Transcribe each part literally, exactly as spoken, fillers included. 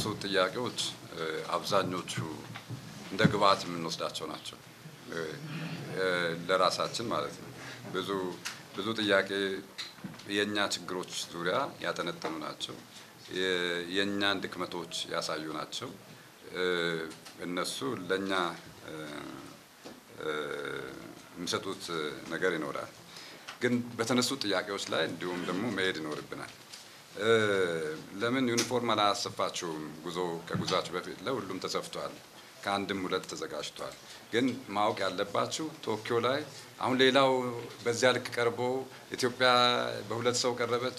የተነሱት ጥያቄዎች አብዛኞቹ እንደ ግብአት የምንወስዳቸው ናቸው ለራሳችን ማለት ነው ብዙ ብዙ ጥያቄ የኛ ችግሮች ዙሪያ ያጠነጠኑ ናቸው የኛን ድክመቶች ያሳዩ ናቸው እነሱ ለኛ የሚሰጡት ነገር ይኖራል ግን በተነሱት ጥያቄዎች ላይ እንዲሁም ደግሞ መሄድ ይኖርብናል ለምን ዩኒፎርም አላሰፋችሁም ጉዞ ከጉዛችሁ በፊት ለሁሉም ተሰፍቷል ከአንድም ሁለት ተዘጋጅቷል ግን ማወቅ ያለባችሁ ቶኪዮ ላይ አሁን ሌላው በዚያ ልክ ቀርቦ ኢትዮጵያ በሁለት ሰው ቀረበች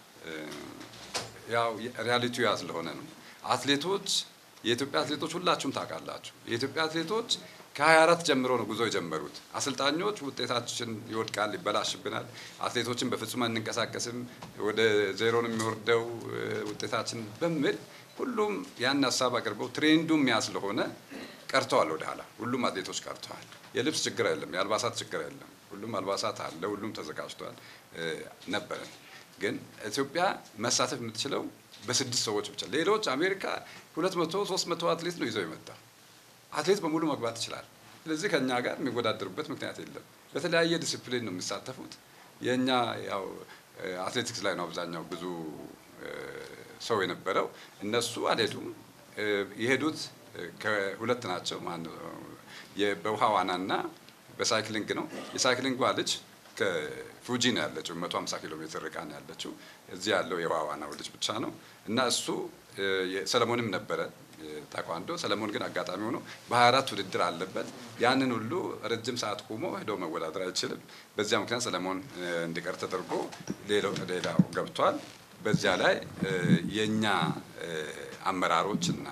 ያው ሪያሊቲው ያስለሆነ ነው አትሌቶች የኢትዮጵያ አትሌቶች ሁላችሁም ታውቃላችሁ የኢትዮጵያ አትሌቶች ከ24 ጀምሮ ነው ጉዞ የጀመሩት አሰልጣኞች ውጤታችን ይወድቃል ይበላሽብናል አትሌቶችን በፍጹም አንንቀሳቀስም ወደ ዜሮ ነው የሚወርደው ውጤታችን በሚል ሁሉም ያን ሐሳብ አቅርበው ትሬንዱም ያስለሆነ ቀርተዋል ወደ ኋላ ሁሉም አትሌቶች ቀርተዋል የልብስ ችግር አይደለም የአልባሳት ችግር አይደለም ሁሉም አልባሳት አለ ሁሉም ተዘጋጅቷል ነበር ግን ኢትዮጵያ መሳተፍ የምትችለው በስድስት ሰዎች ብቻ ሌሎች አሜሪካ ሁለት መቶ ሶስት መቶ አትሌት ነው ይዘው የመጣው አትሌት በሙሉ መግባት ይችላል ስለዚህ ከኛ ጋር የሚወዳደሩበት ምክንያት የለም በተለያየ ዲሲፕሊን ነው የሚሳተፉት የኛ ያው አትሌቲክስ ላይ ነው አብዛኛው ብዙ ሰው የነበረው እነሱ አልሄዱም የሄዱት ከሁለት ናቸው ማን የበውሃ ዋናና በሳይክሊንግ ነው የሳይክሊንግ ልጅ ከፉጂ ነው ያለችው መቶ ሃምሳ ኪሎ ሜትር ርቃ ነው ያለችው እዚህ ያለው የውሃ ዋናው ልጅ ብቻ ነው እና እሱ ሰለሞንም ነበረ ታቋንዶ ሰለሞን ግን አጋጣሚ ሆኖ በ24 ውድድር አለበት ያንን ሁሉ ረጅም ሰዓት ቆሞ ሄዶ መወዳደር አይችልም በዚያ ምክንያት ሰለሞን እንዲቀር ተደርጎ ሌላው ሌላው ገብቷል በዚያ ላይ የኛ አመራሮችና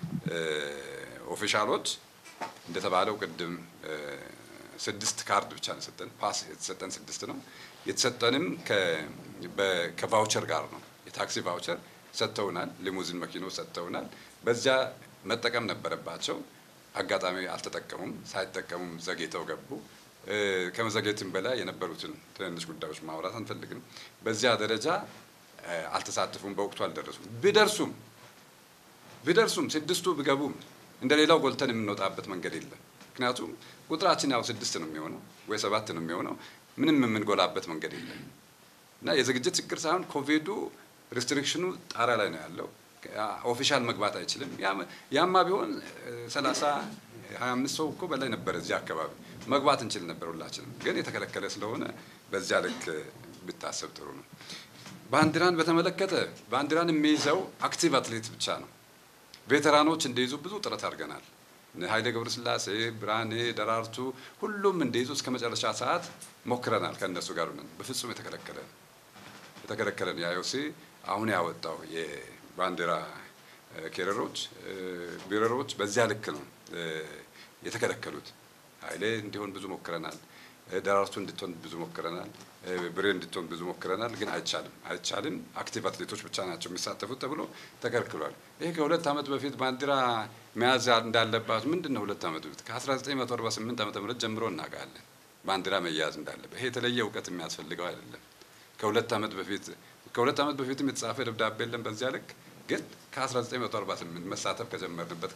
ኦፊሻሎች እንደተባለው ቅድም ስድስት ካርድ ብቻ ነው ሰጠን ፓስ የተሰጠን ስድስት ነው የተሰጠንም ከቫውቸር ጋር ነው የታክሲ ቫውቸር ሰጥተውናል ሊሙዚን መኪኖ ሰጥተውናል በዚያ መጠቀም ነበረባቸው አጋጣሚ አልተጠቀሙም ሳይጠቀሙም ዘግይተው ገቡ ከመዘግየትም በላይ የነበሩትን ትንሽ ጉዳዮች ማውራት አንፈልግም በዚያ ደረጃ አልተሳተፉም በወቅቱ አልደረሱም ቢደርሱም ቢደርሱም ስድስቱ ቢገቡም እንደሌላው ጎልተን የምንወጣበት መንገድ የለም ምክንያቱም ቁጥራችን ያው ስድስት ነው የሚሆነው ወይ ሰባት ነው የሚሆነው ምንም የምንጎላበት መንገድ የለም እና የዝግጅት ችግር ሳይሆን ኮቪዱ ሪስትሪክሽኑ ጣራ ላይ ነው ያለው ኦፊሻል መግባት አይችልም ያማ ቢሆን ሰላሳ ሃያ አምስት ሰው እኮ በላይ ነበር እዚህ አካባቢ መግባት እንችል ነበር ሁላችንም ግን የተከለከለ ስለሆነ በዚያ ልክ ብታሰብ ጥሩ ነው ባንዲራን በተመለከተ ባንዲራን የሚይዘው አክቲቭ አትሌት ብቻ ነው ቬተራኖች እንደይዙ ብዙ ጥረት አድርገናል ኃይሌ ገብረስላሴ ብራኔ ደራርቱ ሁሉም እንደይዙ እስከ መጨረሻ ሰዓት ሞክረናል ከነሱ ጋር ነን በፍጹም የተከለከለ የተከለከለ ያዩሲ አሁን ያወጣው የባንዲራ ኬረሮች ቢረሮች በዚያ ልክ ነው የተከለከሉት ኃይሌ እንዲሆን ብዙ ሞክረናል ደራርቱ እንድትሆን ብዙ ሞክረናል ብሬ እንድትሆን ብዙ ሞክረናል ግን አይቻልም አይቻልም አክቲቭ አትሌቶች ብቻ ናቸው የሚሳተፉት ተብሎ ተከልክሏል ይሄ ከሁለት አመት በፊት ባንዲራ መያዝ እንዳለባት ምንድነው ሁለት አመት በፊት ከ1948 ዓመተ ምህረት ጀምሮ እናውቃለን ባንዲራ መያዝ እንዳለበት ይሄ የተለየ ዕውቀት የሚያስፈልገው አይደለም ከሁለት አመት በፊት ከሁለት አመት በፊትም የተጻፈ ደብዳቤ የለም በዚያ ልክ ግን ከ1948 መሳተፍ ከጀመርንበት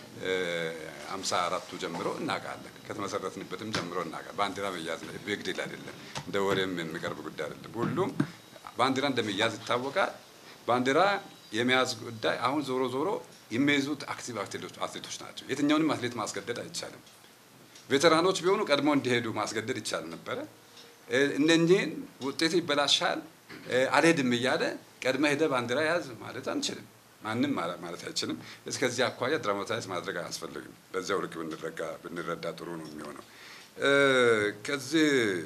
ከ54ቱ ጀምሮ እናውቃለን ከተመሰረትንበትም ጀምሮ እናውቃለን ባንዲራ መያዝ ነው ቢግ ዲል አይደለም እንደ ወሬም የሚቀርብ ጉዳይ አይደለም ሁሉም ባንዲራ እንደሚያዝ ይታወቃል ባንዲራ የሚያዝ ጉዳይ አሁን ዞሮ ዞሮ የሚይዙት አክቲቭ አትሌቶች ናቸው የትኛውንም አትሌት ማስገደድ አይቻልም ቬተራኖች ቢሆኑ ቀድሞ እንዲሄዱ ማስገደድ ይቻል ነበር እነኚህን ውጤት ይበላሻል አልሄድም እያለ ቀድመ ሄደ ባንዲራ ያዝ ማለት አንችልም ማንንም ማለት አይችልም እስከዚህ አኳያ ድራማታይዝ ማድረግ አያስፈልግም በዚያው ልክ ብንረጋ ብንረዳ ጥሩ ነው የሚሆነው ከዚህ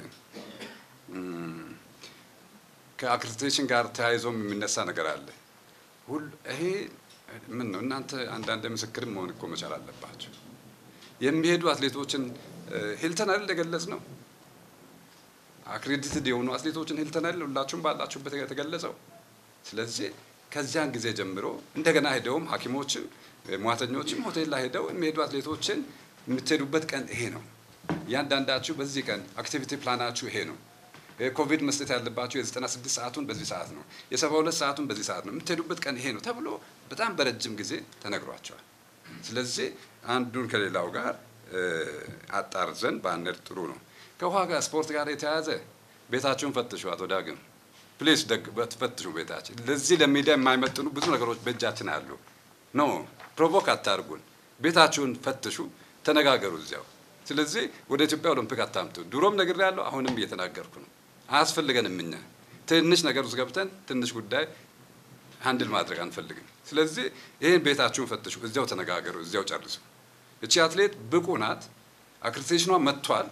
ከአክሬዲቴሽን ጋር ተያይዞም የሚነሳ ነገር አለ ሁሉ ይሄ ምን ነው እናንተ አንዳንድ ምስክርም መሆን እኮ መቻል አለባችሁ የሚሄዱ አትሌቶችን ሂልተን አይደል ለገለጽ ነው አክሬዲትድ የሆኑ አትሌቶችን ሂልተን አይደል ሁላችሁም ባላችሁበት የተገለጸው ስለዚህ ከዚያን ጊዜ ጀምሮ እንደገና ሄደውም ሐኪሞችም ሟተኞችም ሆቴል ላይ ሄደው የሚሄዱ አትሌቶችን የምትሄዱበት ቀን ይሄ ነው ያንዳንዳችሁ በዚህ ቀን አክቲቪቲ ፕላናችሁ ይሄ ነው ኮቪድ መስጠት ያለባችሁ የ96 ሰዓቱን በዚህ ሰዓት ነው የ72 ሰዓቱን በዚህ ሰዓት ነው የምትሄዱበት ቀን ይሄ ነው ተብሎ በጣም በረጅም ጊዜ ተነግሯቸዋል ስለዚህ አንዱን ከሌላው ጋር አጣርዘን ባነር ጥሩ ነው ከውሃ ጋር ስፖርት ጋር የተያዘ ቤታችሁን ፈትሹ አቶ ዳግም ፕሊስ ደግ ፈትሹ ቤታችን ለዚህ ለሚዲያ የማይመጥኑ ብዙ ነገሮች በእጃችን አሉ ኖ ፕሮቮክ አታርጉን ቤታችሁን ፈትሹ ተነጋገሩ እዚያው ስለዚህ ወደ ኢትዮጵያ ኦሎምፒክ አታምጡ ድሮም ነገር ያለው አሁንም እየተናገርኩ ነው አያስፈልገንም እኛ ትንሽ ነገር ውስጥ ገብተን ትንሽ ጉዳይ ሃንድል ማድረግ አንፈልግም ስለዚህ ይሄን ቤታችሁን ፈትሹ እዚያው ተነጋገሩ እዚያው ጨርሱ እቺ አትሌት ብቁ ናት አክሬዲቴሽኗ መጥቷል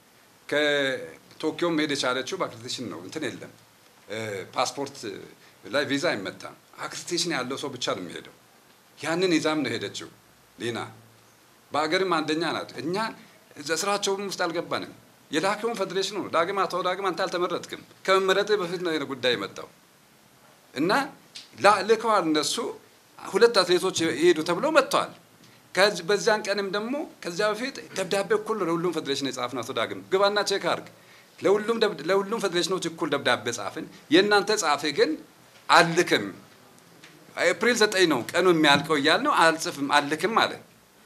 ከቶኪዮ ሄደ ቻለችው በአክሬዲቴሽን ነው እንትን የለም ፓስፖርት ላይ ቪዛ አይመጣም አክሬዲቴሽን ያለው ሰው ብቻ ነው የሚሄደው ያንን ይዛም ነው ሄደችው ሊና በአገርም አንደኛ ናት እኛ ዘስራቸው ውስጥ አልገባንም የላከውን ፌደሬሽኑ ዳግም አቶ ዳግም አንተ አልተመረጥክም ከመመረጥ በፊት ነው የነ ጉዳይ መጣው እና ለከዋል እነሱ ሁለት አትሌቶች ይሄዱ ተብሎ መጥቷል ከዚህ በዛን ቀንም ደግሞ ከዚያ በፊት ደብዳቤ እኩል ለሁሉም ፌደሬሽን የጻፍን አቶ ዳግም ግባና ቼክ አርግ ለሁሉም ለሁሉም ፌደሬሽኖች እኩል ደብዳቤ ጻፍን የናንተ ጻፈ ግን አልልክም ኤፕሪል ዘጠኝ ነው ቀኑ የሚያልቀው ይያል ነው አልጽፍም አልልክም አለ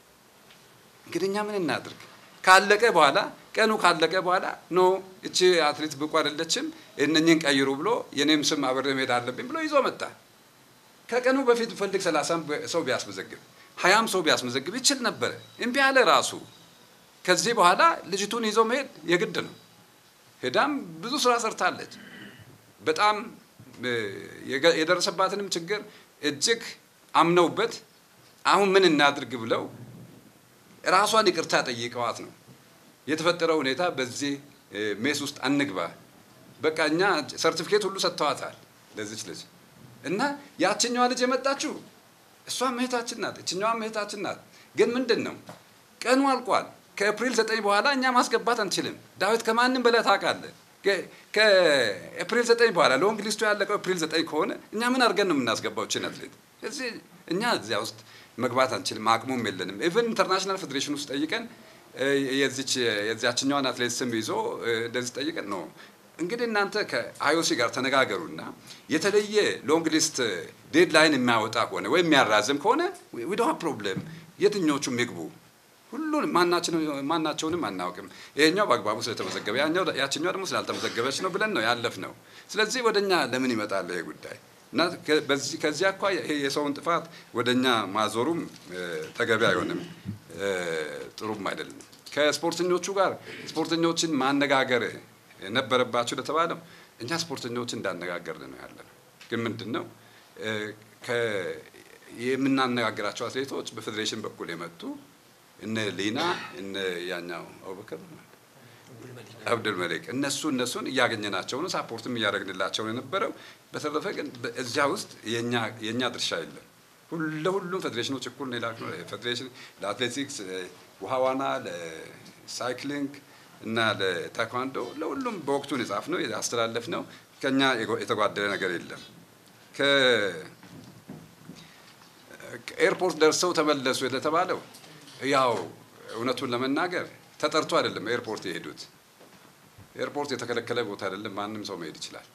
እንግዲኛ ምን እናድርግ ካለቀ በኋላ ቀኑ ካለቀ በኋላ ኖ እቺ አትሌት ብቁ አይደለችም እነኚህን ቀይሩ ብሎ የኔም ስም አብሬ መሄድ አለብኝ ብሎ ይዞ መጣ ከቀኑ በፊት ፈልግ ሰላሳ ሰው ቢያስመዘግብ ሀያም ሰው ቢያስመዘግብ ይችል ነበር እንቢ ያለ ራሱ ከዚህ በኋላ ልጅቱን ይዞ መሄድ የግድ ነው ሄዳም ብዙ ስራ ሰርታለች በጣም የደረሰባትንም ችግር እጅግ አምነውበት አሁን ምን እናድርግ ብለው ራሷን ይቅርታ ጠይቀዋት ነው የተፈጠረው ሁኔታ በዚህ ሜስ ውስጥ አንግባ በቃኛ ሰርቲፊኬት ሁሉ ሰጥተዋታል ለዚህ ልጅ እና ያቺኛዋ ልጅ የመጣችው እሷ መሄታችን ናት እቺኛዋ መሄታችን ናት ግን ምንድነው ቀኑ አልቋል ከኤፕሪል ዘጠኝ በኋላ እኛ ማስገባት አንችልም ዳዊት ከማንንም በላይ ታቃለ ከኤፕሪል ዘጠኝ በኋላ ሎንግ ሊስቱ ያለቀው ኤፕሪል ዘጠኝ ከሆነ እኛ ምን አርገን ነው የምናስገባው እቺ አትሌት እዚህ እኛ እዚያ ውስጥ መግባት አንችልም አቅሙም የለንም ኢቭን ኢንተርናሽናል ፌደሬሽን ውስጥ ጠይቀን የዚች የዚያችኛው አትሌት ስም ይዞ እንደዚህ ጠይቀን ነው እንግዲህ እናንተ ከአይኦሲ ጋር ተነጋገሩና የተለየ ሎንግ ሊስት ዴድላይን የሚያወጣ ከሆነ ወይ የሚያራዝም ከሆነ we don't have problem የትኞቹ ምግቡ ሁሉንም ማናችንም ማናቸውንም አናውቅም ይሄኛው ባግባቡ ስለተመዘገበ ያኛው ያችኛው ደግሞ ስላልተመዘገበች ነው ብለን ነው ያለፍነው ስለዚህ ወደኛ ለምን ይመጣል ይሄ ጉዳይ እና በዚህ ከዚህ አኳያ ይሄ የሰውን ጥፋት ወደኛ ማዞሩም ተገቢ አይሆንም ጥሩም አይደለም ከስፖርተኞቹ ጋር ስፖርተኞችን ማነጋገር ነበረባቸው ለተባለው እኛ ስፖርተኞችን እንዳነጋገርን ነው ያለው ግን ምንድነው ከ የምናነጋግራቸው አትሌቶች በፌደሬሽን በኩል የመጡ እነ ሊና እነ ያኛው አቡበከር አብዱል መሊክ እነሱ እነሱን ያገኘናቸው ነው ሳፖርትም ያደረግንላቸው የነበረው በተረፈ ግን እዚያ ውስጥ የኛ የኛ ድርሻ የለም ሁሉም ፌደሬሽኖች እኩል ነው ላክ ነው ፌደሬሽን ለአትሌቲክስ ውሃዋና ለሳይክሊንግ እና ለታይኳንዶ ለሁሉም በወቅቱ የጻፍ ነው ያስተላለፍ ነው ከኛ የተጓደለ ነገር የለም ከ ኤርፖርት ደርሰው ተመለሱ የተባለው ያው እውነቱን ለመናገር ተጠርቶ አይደለም ኤርፖርት የሄዱት ኤርፖርት የተከለከለ ቦታ አይደለም ማንንም ሰው መሄድ ይችላል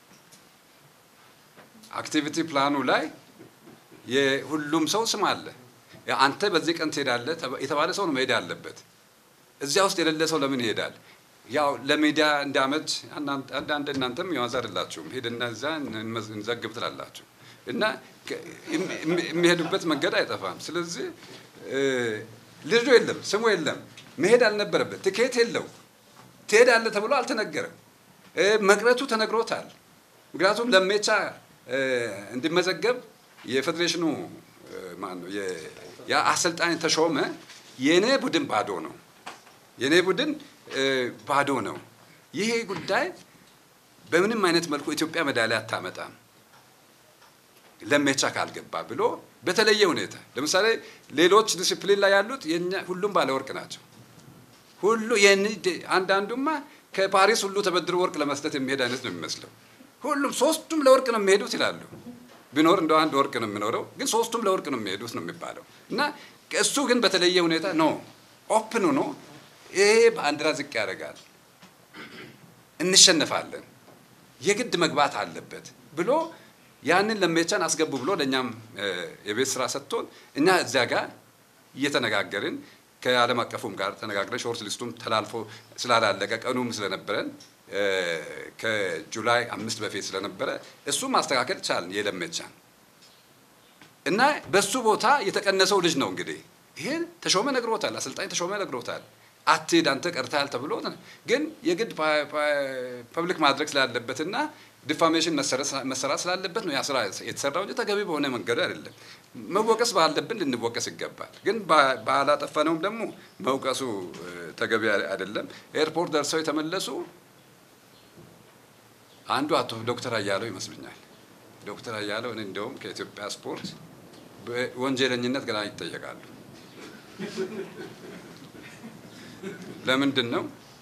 አክቲቪቲ ፕላኑ ላይ የሁሉም ሰው ስም አለ አንተ በዚህ ቀን ትሄዳለህ የተባለ ሰው ነው መሄድ ያለበት እዚያ ውስጥ የሌለ ሰው ለምን ይሄዳል ያው ለሚዲያ እንዳመች አንዳንድ እናንተም ያዋዝ አይደላችሁም ሄድና እዛ እንዘግብ ትላላችሁ እና የሚሄዱበት መንገድ አይጠፋም ስለዚህ ልጁ የለም ስሙ የለም መሄድ አልነበረበት ትኬት የለው ትሄዳለህ ተብሎ አልተነገረም መቅረቱ ተነግሮታል ምክንያቱም ለሜቻ እንዲመዘገብ የፌደሬሽኑ ማን ነው ያ አሰልጣኝ ተሾመ የኔ ቡድን ባዶ ነው የኔ ቡድን ባዶ ነው ይሄ ጉዳይ በምንም አይነት መልኩ ኢትዮጵያ ሜዳሊያ አታመጣም ለሜቻ ካልገባ ብሎ በተለየ ሁኔታ ለምሳሌ ሌሎች ዲሲፕሊን ላይ ያሉት የኛ ሁሉም ባለ ወርቅ ናቸው ሁሉ አንዳንዱማ ከፓሪስ ሁሉ ተበድሮ ወርቅ ለመስጠት የሚሄድ አይነት ነው የሚመስለው ሁሉም ሶስቱም ለወርቅ ነው የሚሄዱት ይላሉ ቢኖር እንደው አንድ ወርቅ ነው የሚኖረው ግን ሶስቱም ለወርቅ ነው የሚሄዱት ነው የሚባለው እና እሱ ግን በተለየ ሁኔታ ነው ኦፕን ነው ይሄ ባንዲራ ዝቅ ያደርጋል እንሸነፋለን የግድ መግባት አለበት ብሎ ያንን ለመቻን አስገቡ ብሎ ለኛም የቤት ስራ ሰጥቶን እኛ እዚያ ጋር እየተነጋገርን ከዓለም አቀፉም ጋር ተነጋግረን ሾርት ሊስቱም ተላልፎ ስላላለቀ ቀኑም ስለነበረን ከጁላይ አምስት በፊት ስለነበረ እሱ ማስተካከል ቻልን የለመቻን እና በሱ ቦታ የተቀነሰው ልጅ ነው እንግዲህ ይሄ ተሾመ ነግሮታል አሰልጣኝ ተሾመ ነግሮታል አትሄድ አንተ ቀርታል ተብሎ ግን የግድ ፐብሊክ ማድረግ ስላለበትና ዲፋሜሽን መሰራት ስላለበት ነው ያ ስራ የተሰራው እንጂ ተገቢ በሆነ መንገድ አይደለም መወቀስ ባለብን ልንወቀስ ይገባል ግን ባላጠፋነውም ደግሞ መውቀሱ ተገቢ አይደለም ኤርፖርት ደርሰው የተመለሱ አንዱ አቶ ዶክተር አያለው ይመስልኛል ዶክተር አያለው እኔ እንደውም ከኢትዮጵያ ስፖርት ወንጀለኝነት ገና ይጠየቃሉ ለምንድን ነው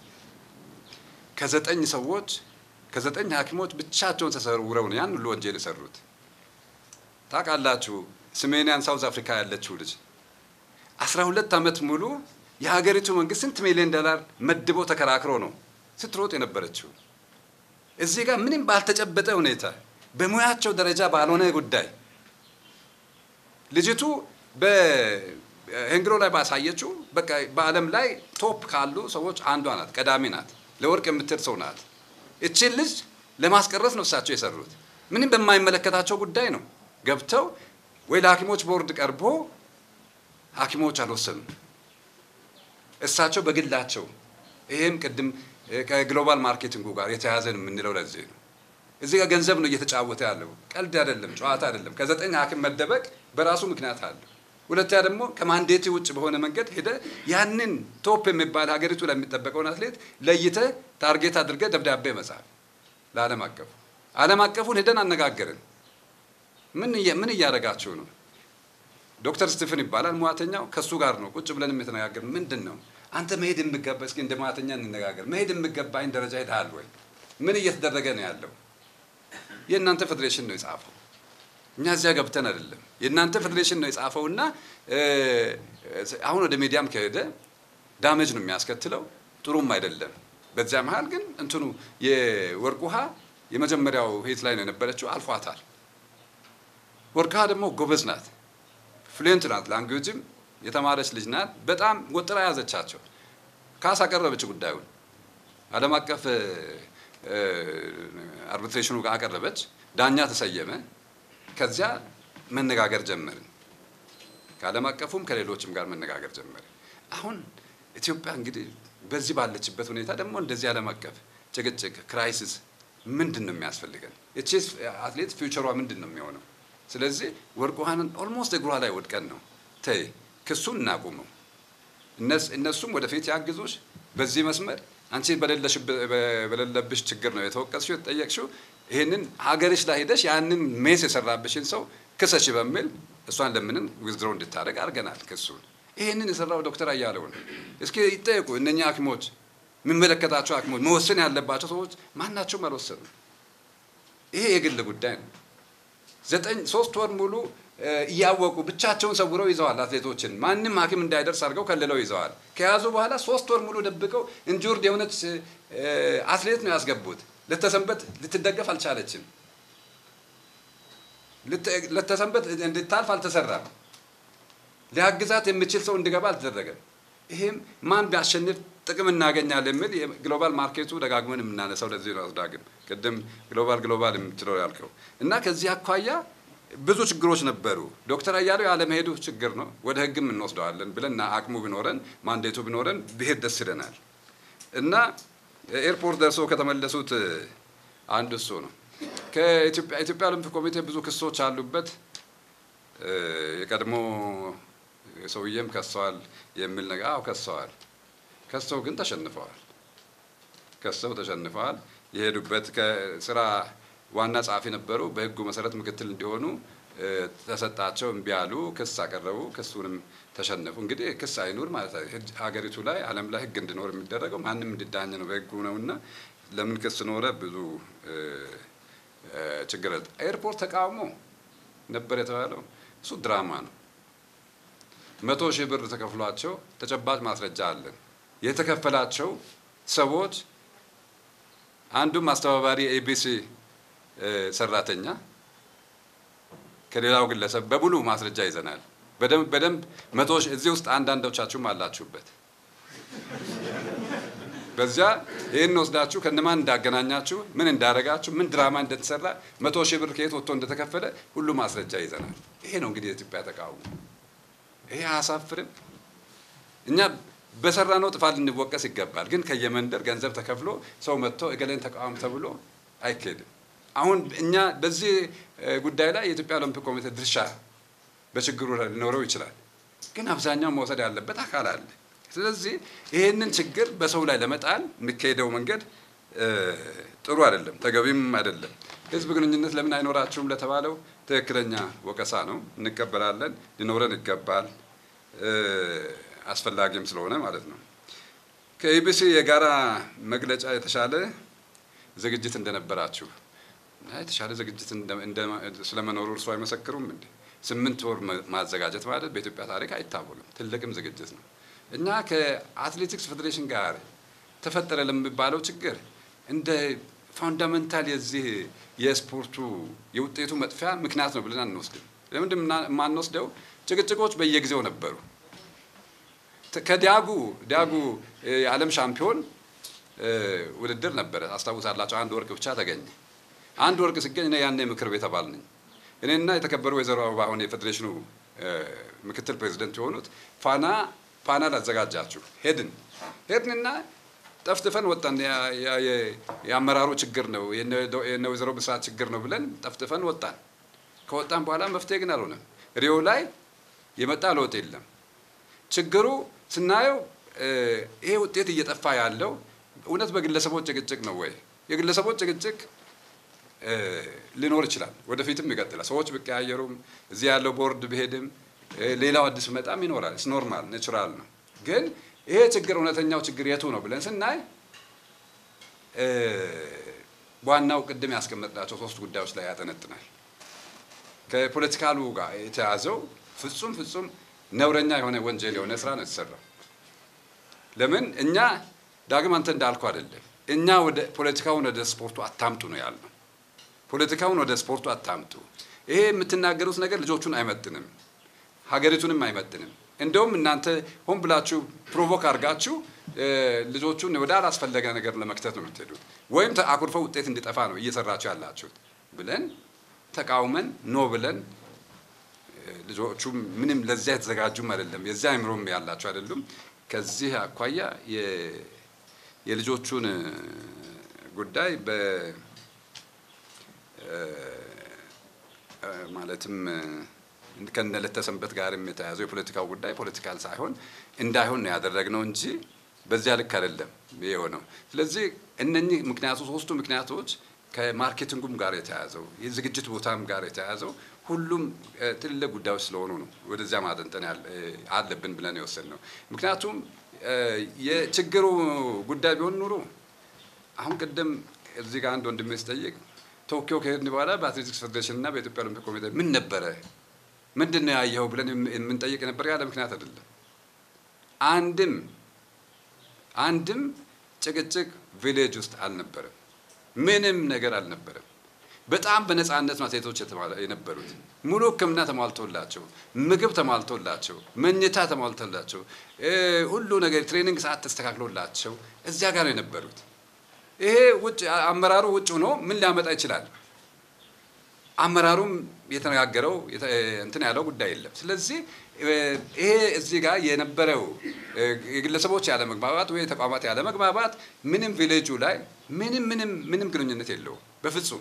ከዘጠኝ ሰዎች ከዘጠኝ ሐኪሞች ብቻቸውን ተሰውረው ነው ያን ሁሉ ወንጀል የሰሩት ታውቃላችሁ ስሜኒያን ሳውዝ አፍሪካ ያለችው ልጅ አስራ ሁለት አመት ሙሉ የሀገሪቱ መንግስት ስንት ሚሊዮን ዶላር መድቦ ተከራክሮ ነው ስትሮጥ የነበረችው እዚህ ጋር ምንም ባልተጨበጠ ሁኔታ በሙያቸው ደረጃ ባልሆነ ጉዳይ ልጅቱ በሄንግሮ ላይ ባሳየችው በቃ በአለም ላይ ቶፕ ካሉ ሰዎች አንዷ ናት ቀዳሚ ናት ለወርቅ የምትል ሰው ናት እቺ ልጅ ለማስቀረት ነው እሳቸው የሰሩት ምንም በማይመለከታቸው ጉዳይ ነው ገብተው ወይ ለሐኪሞች ቦርድ ቀርቦ ሐኪሞች አልወሰኑም እሳቸው በግላቸው ይሄም ቅድም ከግሎባል ማርኬቲንግ ጋር የተያዘን ምንለው ለዚህ ነው እዚህ ጋር ገንዘብ ነው እየተጫወተ ያለው ቀልድ አይደለም ጨዋታ አይደለም ከዘጠኝ ሐኪም መደበቅ በራሱ ምክንያት አለ ሁለተኛ ደግሞ ከማንዴት ውጭ በሆነ መንገድ ሄደ ያንን ቶፕ የሚባል ሀገሪቱ ላይ የሚጠበቀው አትሌት ለይተ ታርጌት አድርገ ደብዳቤ መጻፍ ለዓለም አቀፉ ዓለም አቀፉን ሄደን አነጋገርን ምን ምን ያረጋችሁ ነው ዶክተር ስቲፈን ይባላል ሙያተኛው ከሱ ጋር ነው ቁጭ ብለን የተነጋገርን ምንድነው አንተ መሄድ የምገባ እስኪ እንደማተኛ እንነጋገር መሄድ የምገባኝ ደረጃ ሄዳል ወይ ምን እየተደረገ ነው ያለው የእናንተ ፌደሬሽን ነው የጻፈው እኛ እዚያ ገብተን አይደለም የእናንተ ፌደሬሽን ነው የጻፈውና አሁን ወደ ሚዲያም ከሄደ ዳሜጅ ነው የሚያስከትለው ጥሩም አይደለም በዚያ መሃል ግን እንትኑ የወርቁሃ የመጀመሪያው ሄት ላይ ነው የነበረችው አልፏታል ወርቁሃ ደግሞ ጎበዝ ናት ፍሉዌንት ናት ላንጉዌጅም የተማረች ልጅ ናት በጣም ወጥራ ያዘቻቸው ካሳ ቀረበች ጉዳዩን ዓለም አቀፍ አርቢትሬሽኑ ጋር አቀረበች ዳኛ ተሰየመ ከዚያ መነጋገር ጀመርን ከዓለም አቀፉም ከሌሎችም ጋር መነጋገር ጀመርን አሁን ኢትዮጵያ እንግዲህ በዚህ ባለችበት ሁኔታ ደግሞ እንደዚህ ዓለም አቀፍ ጭቅጭቅ ክራይሲስ ምንድነው የሚያስፈልገን እቺስ አትሌት ፊውቸሯ ምንድነው የሚሆነው ስለዚህ ወርቁሃንን ኦልሞስት እግሯ ላይ ወድቀን ነው ተይ ክሱን እናቁመው እነሱ እነሱም ወደፊት ያግዙሽ በዚህ መስመር አንቺ በለለሽ በለለብሽ ችግር ነው የተወቀስሽው የተጠየቅሽው ይሄንን ሀገርሽ ላይ ሄደሽ ያንን ሜስ የሰራብሽን ሰው ክሰሽ በሚል እሷን ለምንን ዊዝድሮው እንድታረግ አርገናል ክሱን ይሄንን የሰራው ዶክተር አያለው ነው እስኪ ይጠየቁ እነኛ ሐኪሞች ምን መለከታቸው ሐኪሞች መወሰን ያለባቸው ሰዎች ማናቸው ማልወሰኑ ይሄ የግል ጉዳይ ነው ዘጠኝ ሶስት ወር ሙሉ ያወቁ ብቻቸውን ሰውረው ይዘዋል አትሌቶችን ማንንም ሐኪም እንዳይደርስ አርገው ከለለው ይዘዋል ከያዙ በኋላ ሶስት ወር ሙሉ ደብቀው ኢንጁርድ የሆነች አትሌት ነው ያስገቡት ለተሰንበት ልትደገፍ አልቻለችም ለተሰንበት እንድታልፍ አልተሰራም ሊያግዛት የሚችል ሰው እንዲገባ አልተደረገም ይሄም ማን ቢያሸንፍ ጥቅም እናገኛለን የሚል የግሎባል ማርኬቱ ደጋግመን የምናነሳው ለዚህ ነው ዳግም ቀደም ግሎባል ግሎባል የምትለው ያልከው እና ከዚህ አኳያ ብዙ ችግሮች ነበሩ ዶክተር አያለው ያለ መሄዱ ችግር ነው ወደ ህግም እንወስደዋለን ብለና አቅሙ ቢኖረን ማንዴቱ ቢኖረን ብሄድ ደስ ይለናል እና ኤርፖርት ደርሶ ከተመለሱት አንዱ እሱ ነው ከኢትዮጵያ ኢትዮጵያ ኦሎምፒክ ኮሚቴ ብዙ ክሶች አሉበት የቀድሞ ሰውየም ከሰዋል የሚል ነገር አው ከሰዋል ከሰው ግን ተሸንፈዋል ከሰው ተሸንፈዋል የሄዱበት ከስራ ዋና ጻፊ ነበሩ በህጉ መሰረት ምክትል እንዲሆኑ ተሰጣቸው እንቢያሉ ክስ አቀረቡ ክሱንም ተሸነፉ እንግዲህ ክስ አይኑር ማለት ሀገሪቱ ላይ ዓለም ላይ ህግ እንዲኖር የሚደረገው ማንንም እንዲዳኝ ነው በህጉ ነውና ለምን ክስ ኖረ ብዙ ችግር ኤርፖርት ተቃውሞ ነበር የተባለው እሱ ድራማ ነው መቶ ሺህ ብር ተከፍሏቸው ተጨባጭ ማስረጃ አለን የተከፈላቸው ሰዎች አንዱ ማስተባባሪ ኤቢሲ ሰራተኛ ከሌላው ግለሰብ በሙሉ ማስረጃ ይዘናል በደንብ በደንብ መቶሽ እዚህ ውስጥ አንድ አንዶቻችሁም አላችሁበት በዚያ ይሄን ወስዳችሁ ከነማን እንዳገናኛችሁ ምን እንዳረጋችሁ ምን ድራማ እንደተሰራ መቶ ሺህ ብር ከየት ወጥቶ እንደተከፈለ ሁሉ ማስረጃ ይዘናል ይሄ ነው እንግዲህ የኢትዮጵያ ተቃውሞ ይሄ አሳፍርም እኛ በሰራነው ጥፋት ልንወቀስ ይገባል ግን ከየመንደር ገንዘብ ተከፍሎ ሰው መጥቶ እገሌን ተቃውሞ ተብሎ አይከድም አሁን እኛ በዚህ ጉዳይ ላይ የኢትዮጵያ ኦሎምፒክ ኮሚቴ ድርሻ በችግሩ ሊኖረው ይችላል ግን አብዛኛው መውሰድ ያለበት አካል አለ ስለዚህ ይሄንን ችግር በሰው ላይ ለመጣል የሚካሄደው መንገድ ጥሩ አይደለም ተገቢም አይደለም ህዝብ ግንኙነት ለምን አይኖራችሁም ለተባለው ትክክለኛ ወቀሳ ነው እንቀበላለን ሊኖረን ይገባል አስፈላጊም ስለሆነ ማለት ነው ከኢቢሲ የጋራ መግለጫ የተሻለ ዝግጅት እንደነበራችሁ የተሻለ ዝግጅት እንደ ስለመኖሩ እርሱ አይመሰክሩም እንዴ ስምንት ወር ማዘጋጀት ማለት በኢትዮጵያ ታሪክ አይታወቅም ትልቅም ዝግጅት ነው እና ከአትሌቲክስ ፌደሬሽን ጋር ተፈጠረ ለሚባለው ችግር እንደ ፋንዳሜንታል የዚህ የስፖርቱ የውጤቱ መጥፊያ ምክንያት ነው ብለን አንወስድም ለምን ማንወስደው ጭቅጭቆች በየጊዜው ነበሩ ከዲያጉ ዲያጉ የዓለም ሻምፒዮን ውድድር ነበር አስተዋውሳላችሁ አንድ ወርቅ ብቻ ተገኘ አንድ ወርቅ ሲገኝ ነው ያኔ ምክር ቤት አባል ነኝ እኔና የተከበሩ ወይዘሮ አሁን የፌደሬሽኑ ምክትል ፕሬዝዳንት የሆኑት ፋና ፓናል አዘጋጃችሁ ሄድን ሄድንና ጠፍጥፈን ወጣን የአመራሩ ችግር ነው የነ ወይዘሮ ብስራት ችግር ነው ብለን ጠፍጥፈን ወጣን ከወጣን በኋላ መፍትሄ ግን አልሆነም ሪዮ ላይ የመጣ ለውጥ የለም ችግሩ ስናየው ይሄ ውጤት እየጠፋ ያለው እውነት በግለሰቦች ጭቅጭቅ ነው ወይ የግለሰቦች ጭቅጭቅ ሊኖር ይችላል ወደፊትም ይቀጥላል ሰዎች በቀያየሩም እዚህ ያለው ቦርድ በሄድም ሌላው አዲስ መጣም ይኖራል ኢትስ ኖርማል ናቹራል ነው ግን ይሄ ችግር እውነተኛው ችግር የቱ ነው ብለን ስናይ ዋናው ቅድም ያስቀመጥናቸው ሶስት ጉዳዮች ላይ ያጠነጥናል ከፖለቲካሉ ጋር የተያዘው ፍጹም ፍጹም ነውረኛ የሆነ ወንጀል የሆነ ስራ ነው የተሰራው ለምን እኛ ዳግም አንተ እንዳልኩ አይደለም እኛ ወደ ፖለቲካውን ወደ ስፖርቱ አታምጡ ነው ያልነው ፖለቲካውን ወደ ስፖርቱ አታምጡ ይሄ የምትናገሩት ነገር ልጆቹን አይመጥንም ሀገሪቱንም አይመጥንም እንደውም እናንተ ሆን ብላችሁ ፕሮቮክ አርጋችሁ ልጆቹን ወደ አላስፈለገ ነገር ለመክተት ነው የምትሄዱት ወይም አኩርፈው ውጤት እንዲጠፋ ነው እየሰራችሁ ያላችሁት ብለን ተቃውመን ኖ ብለን ልጆቹ ምንም ለዚያ የተዘጋጁም አይደለም የዚያ አይምሮም ያላችሁ አይደሉም ከዚህ አኳያ የልጆቹን ጉዳይ በ ማለትም ከነለተሰንበት ጋርም የተያዘው የፖለቲካው ጉዳይ ፖለቲካል ሳይሆን እንዳይሆን ነው ያደረግነው እንጂ በዚያ ልክ አይደለም የሆነው ስለዚህ እነኚህ ምክንያቶች ሶስቱ ምክንያቶች ከማርኬቲንጉም ጋር የተያዘው የዝግጅት ቦታም ጋር የተያዘው ሁሉም ትልልቅ ጉዳዮች ስለሆኑ ነው ወደዚያ ማጠንጠን አለብን ብለን የወሰድነው ምክንያቱም የችግሩ ጉዳይ ቢሆን ኑሮ አሁን ቀደም እዚህ ጋር አንድ ወንድም ሲጠይቅ ቶኪዮ ከሄድን በኋላ በአትሌቲክስ ፌደሬሽን እና በኢትዮጵያ ኦሎምፒክ ኮሚቴ ምን ነበረ ምንድነው ያየው ብለን የምንጠይቅ ነበር ያለ ምክንያት አይደለም አንድም አንድም ጭቅጭቅ ቪሌጅ ውስጥ አልነበረም ምንም ነገር አልነበረም በጣም በነፃነት ነው አትሌቶች የነበሩት ሙሉ ሕክምና ተሟልቶላቸው ምግብ ተሟልቶላቸው መኝታ ተሟልቶላቸው ሁሉ ነገር ትሬኒንግ ሰዓት ተስተካክሎላቸው እዚያ ጋር ነው የነበሩት ይሄ ውጭ አመራሩ ውጭ ሆኖ ምን ሊያመጣ ይችላል አመራሩም የተነጋገረው እንትን ያለው ጉዳይ የለም ስለዚህ ይሄ እዚህ ጋር የነበረው የግለሰቦች ያለ መግባባት ወይ ተቋማት ያለ መግባባት ምንም ቪሌጁ ላይ ምንም ምንም ምንም ግንኙነት የለው በፍጹም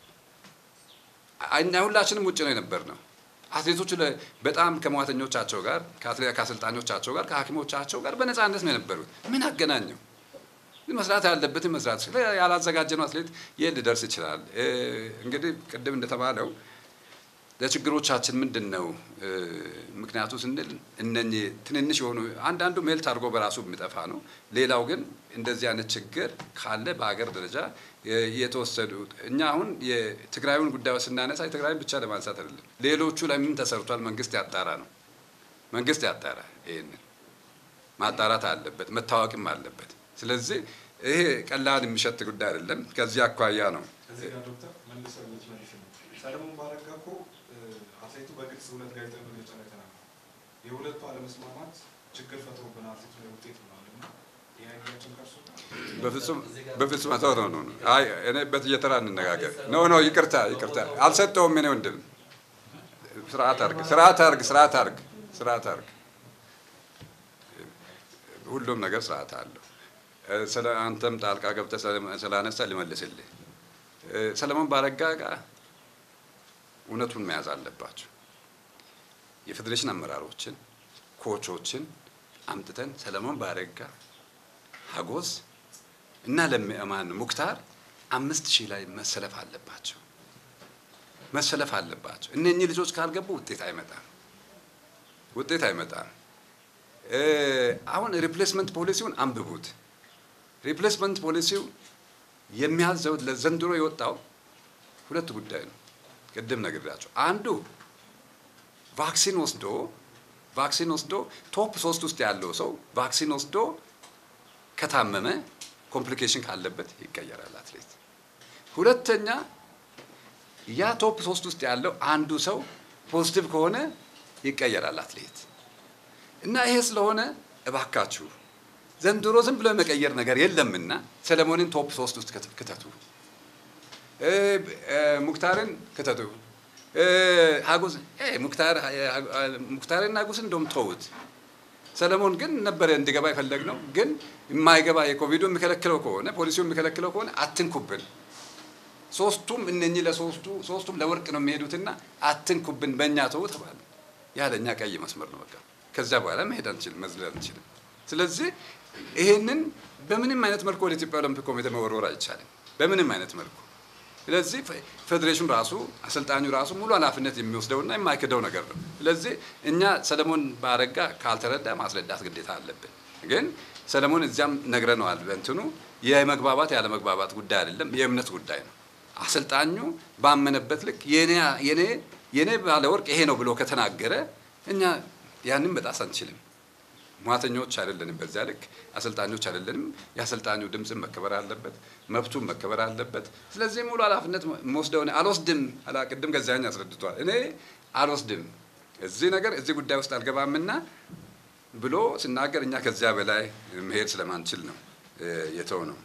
አይና ሁላችንም ውጭ ነው የነበርነው አትሌቶቹ በጣም ከሟተኞቻቸው ጋር ከአሰልጣኞቻቸው ጋር ከሐኪሞቻቸው ጋር በነፃነት ነው የነበሩት ምን አገናኘው መስራት ያለበት መስራት ያላዘጋጀነው አትሌት ይልደርስ ይችላል እንግዲህ ቀደም እንደተባለው ለችግሮቻችን ምንድነው ምክንያቱ ስንል እነኚህ ትንንሽ የሆኑ አንድ አንዱ ሜልት አድርጎ በራሱ የሚጠፋ ነው ሌላው ግን እንደዚህ አይነት ችግር ካለ በአገር ደረጃ የተወሰዱ እኛ አሁን የትግራይውን ጉዳይ ስናነሳ የትግራይን ብቻ ለማንሳት አይደለም ሌሎቹ ላይ ምን ተሰርቷል መንግስት ያጣራ ነው መንግስት ያጣራ ይሄን ማጣራት አለበት መታወቅም አለበት ስለዚህ ይሄ ቀላል የሚሸት ጉዳይ አይደለም ከዚህ አኳያ ነው እዚህ ጋር ዶክተር መልሰው ልትመልሽ ነው ሰለሞን ባረጋኮ አቶ አትሌቱ በግልጽ ሁለት ጋዜጣዊ መግለጫ ላይ ተናግሯል። የሁለቱ አለመስማማት ችግር ፈጥሮብናል አትሌቱ ላይ ውጤት ሆኗልና ያያችን ከርሱ በፍጹም በፍጹም አታው ነው ነው አይ እኔ በየተራ እንነጋገር ኖ ኖ ይቅርታ ይቅርታ አልሰጠውም እኔ ወንድም ስርዓት አርግ ስርዓት አርግ ስርዓት አርግ ስርዓት አርግ ሁሉም ነገር ስርዓት አለው ስለ አንተም ጣልቃ ገብተህ ስላነሳ ልመልስልህ ሰለሞን ባረጋ ጋር እውነቱን መያዝ አለባቸው የፌደሬሽን አመራሮችን ኮቾችን አምጥተን ሰለሞን ባረጋ ሀጎስ እና ለማን ሙክታር አምስት ሺህ ላይ መሰለፍ አለባቸው መሰለፍ አለባቸው እነኚህ ልጆች ካልገቡ ውጤት አይመጣም ውጤት አይመጣም አሁን ሪፕሌስመንት ፖሊሲውን አንብቡት ሪፕሌስመንት ፖሊሲው የሚያዘው ለዘንድሮ የወጣው ሁለት ጉዳይ ነው ቀደም ነግራቸው አንዱ ቫክሲን ወስዶ ቫክሲን ወስዶ ቶፕ ሶስት ውስጥ ያለው ሰው ቫክሲን ወስዶ ከታመመ ኮምፕሊኬሽን ካለበት ይቀየራል አትሌት ሁለተኛ ያ ቶፕ ሶስት ውስጥ ያለው አንዱ ሰው ፖዚቲቭ ከሆነ ይቀየራል አትሌት እና ይሄ ስለሆነ እባካችሁ ዘንድሮ ዝም ብሎ መቀየር ነገር የለምና ሰለሞንን ቶፕ ሶስት ውስጥ ከተቱ ሙክታርን ከተቱ ሀጎስ እ ሙክታር ሙክታርና ሀጎስ እንደም ተውት ሰለሞን ግን ነበር እንዲገባ ይፈልግነው ግን የማይገባ የኮቪዱ የሚከለክለው ከሆነ ፖሊሲው የሚከለክለው ከሆነ አትንኩብን ሶስቱም እነኚህ ለሶስቱ ሶስቱም ለወርቅ ነው የሚሄዱትና አትንኩብን በእኛ ተው ተባለ ያለኛ ቀይ መስመር ነው በቃ ከዛ በኋላ መሄድ አንችል መዝለል አንችል ስለዚህ ይሄንን በምንም አይነት መልኩ ወደ ኢትዮጵያ ኦሎምፒክ ኮሚቴ መወርወር አይቻልም በምንም አይነት መልኩ ስለዚህ ፌደሬሽን ራሱ አሰልጣኙ ራሱ ሙሉ ኃላፊነት የሚወስደውና የማይከደው ነገር ነው ስለዚህ እኛ ሰለሞን ባረጋ ካልተረዳ ማስረዳት ግዴታ አለብን ግን ሰለሞን እዚያም ነግረነዋል በእንትኑ የመግባባት ያለ መግባባት ጉዳይ አይደለም የእምነት ጉዳይ ነው አሰልጣኙ ባመነበት ልክ የኔ የኔ የኔ ባለ ወርቅ ይሄ ነው ብሎ ከተናገረ እኛ ያንን በጣም አንችልም ሟተኞች አይደለንም በዛ ልክ አሰልጣኞች አይደለንም ያሰልጣኙ ድምጽ መከበር አለበት መብቱ መከበር አለበት ስለዚህ ሙሉ ኃላፊነት ወስደው አልወስድም አላቀድም ገዛኛ አስረድቷል እኔ አልወስድም እዚህ ነገር እዚህ ጉዳይ ውስጥ አልገባምና ብሎ ሲናገር እኛ ከዚያ በላይ መሄድ ስለማንችል ነው የተው ነው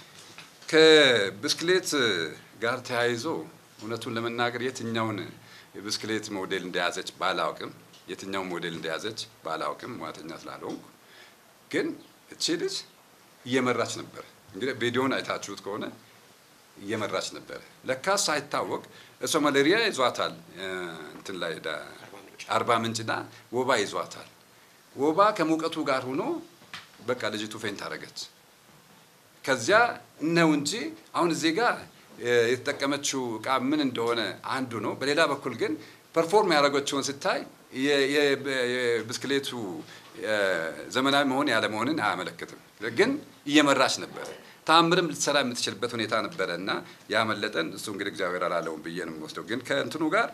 ከብስክሌት ጋር ተያይዞ እውነቱን ለመናገር የትኛውን የብስክሌት ሞዴል እንደያዘች ባላውቅም የትኛው ሞዴል እንደያዘች ባላውቅም ዋተኛ ስላልሆንኩ ግን እቺ ልጅ እየመራች ነበር እንግዲህ ቪዲዮን አይታችሁት ከሆነ እየመራች ነበር ለካስ አይታወቅ እሷ ማሌሪያ ይዟታል እንትን ላይ ዳ አርባ ምንጭና ወባ ይዟታል ወባ ከሙቀቱ ጋር ሆኖ በቃ ልጅቱ ፌንት አረገች ከዚያ ነው እንጂ አሁን እዚህ ጋር የተጠቀመችው ቃ ምን እንደሆነ አንዱ ነው በሌላ በኩል ግን ፐርፎርም ያደረገችውን ስታይ የብስክሌቱ ዘመናዊ መሆን ያለ መሆንን አያመለክትም ግን እየመራች ነበር ታምርም ልትሰራ የምትችልበት ሁኔታ ነበርና ያመለጠን እሱ እንግዲህ እግዚአብሔር አላለውም ብዬ ነው የምወስደው ግን ከእንትኑ ጋር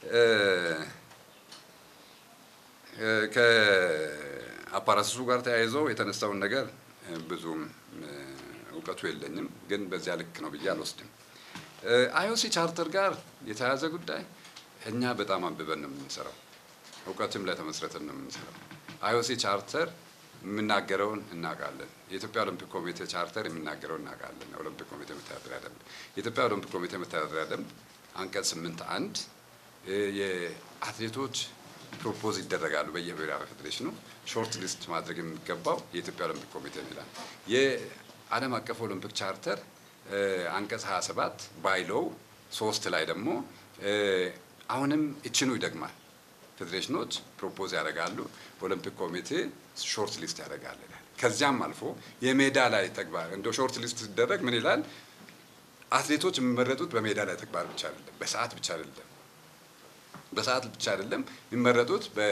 ከአፓራሲሱ ጋር ተያይዞ የተነሳውን ነገር ብዙም እውቀቱ የለኝም ግን በዚያ ልክ ነው ብዬ አልወስድም አይኦሲ ቻርተር ጋር የተያዘ ጉዳይ እኛ በጣም አንብበን ነው የምንሰራው እውቀትም ላይ ተመስርተን ነው የምንሰራው አይኦሲ ቻርተር የምናገረውን እናውቃለን የኢትዮጵያ ኦሎምፒክ ኮሚቴ ቻርተር የምናገረውን እናውቃለን ኦሎምፒክ ኮሚቴ መተዳደሪያ ደንብ የኢትዮጵያ ኦሎምፒክ ኮሚቴ መተዳደሪያ ደንብ አንቀጽ ስምንት አንድ የአትሌቶች ፕሮፖዝ ይደረጋሉ በየብሔራዊ ፌደሬሽኑ ሾርት ሊስት ማድረግ የሚገባው የኢትዮጵያ ኦሎምፒክ ኮሚቴ ይላል የዓለም አቀፍ ኦሎምፒክ ቻርተር አንቀጽ ሃያ ሰባት ባይሎው ሶስት ላይ ደግሞ አሁንም እችኑ ይደግማል ፌደሬሽኖች ፕሮፖዝ ያደርጋሉ ኦሎምፒክ ኮሚቴ ሾርት ሊስት ያደርጋል ከዚያም አልፎ የሜዳ ላይ ተግባር እንደ ሾርት ሊስት ሲደረግ ምን ይላል አትሌቶች የሚመረጡት በሜዳ ላይ ተግባር ብቻ አይደለም በሰዓት ብቻ አይደለም በሰዓት ብቻ አይደለም የሚመረጡት በ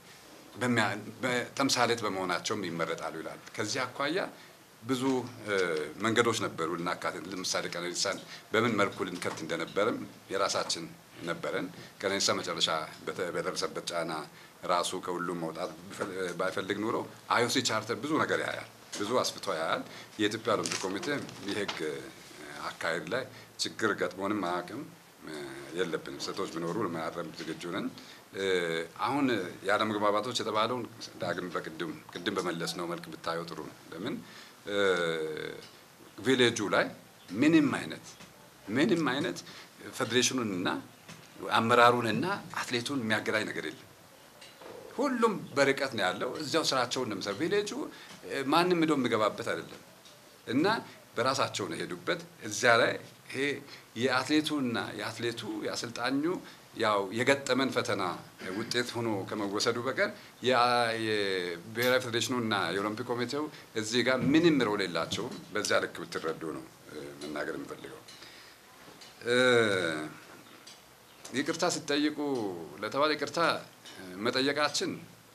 በተምሳሌት በመሆናቸው ይመረጣሉ ይላል ከዚያ አኳያ ብዙ መንገዶች ነበሩ ለናካተን ለምሳሌ ቀነኒሳን በምን መልኩ ልንከት እንደነበረም የራሳችን ነበረን ቀነኒሳ መጨረሻ በደረሰበት ጫና ራሱ ከሁሉም መውጣት ባይፈልግ ኑሮ አይኦሲ ቻርተር ብዙ ነገር ያያል ብዙ አስፍቶ ያያል የኢትዮጵያ ኦሎምፒክ ኮሚቴ የህግ አካሄድ ላይ ችግር ገጥሞንም አያውቅም የለብንም ስህተቶች ቢኖሩ ለማረም ዝግጁ ነን አሁን ያለም ግባባቶች የተባለው ዳግም በቅድም ቅድም በመለስ ነው መልክ ብታየው ጥሩ ነው ለምን ቪሌጁ ላይ ምንም አይነት ምንም አይነት ፌዴሬሽኑንና አመራሩንና አትሌቱን የሚያገናኝ ነገር የለም ሁሉም በርቀት ነው ያለው እዛው ስራቸውን ነው የሚሰሩ ቪሌጁ ማንንም እንደው የሚገባበት አይደለም እና በራሳቸው ነው ሄዱበት እዛ ላይ ይሄ የአትሌቱና የአትሌቱ ያሰልጣኙ ያው የገጠመን ፈተና ውጤት ሆኖ ከመወሰዱ በቀር የብሔራዊ ፌዴሬሽኑና የኦሎምፒክ ኮሚቴው እዚህ ጋር ምንም ሮል የላቸው በዛ ልክ ብትረዱ ነው መናገር የምፈልገው ይቅርታ ሲጠይቁ ለተባለ ይቅርታ መጠየቃችን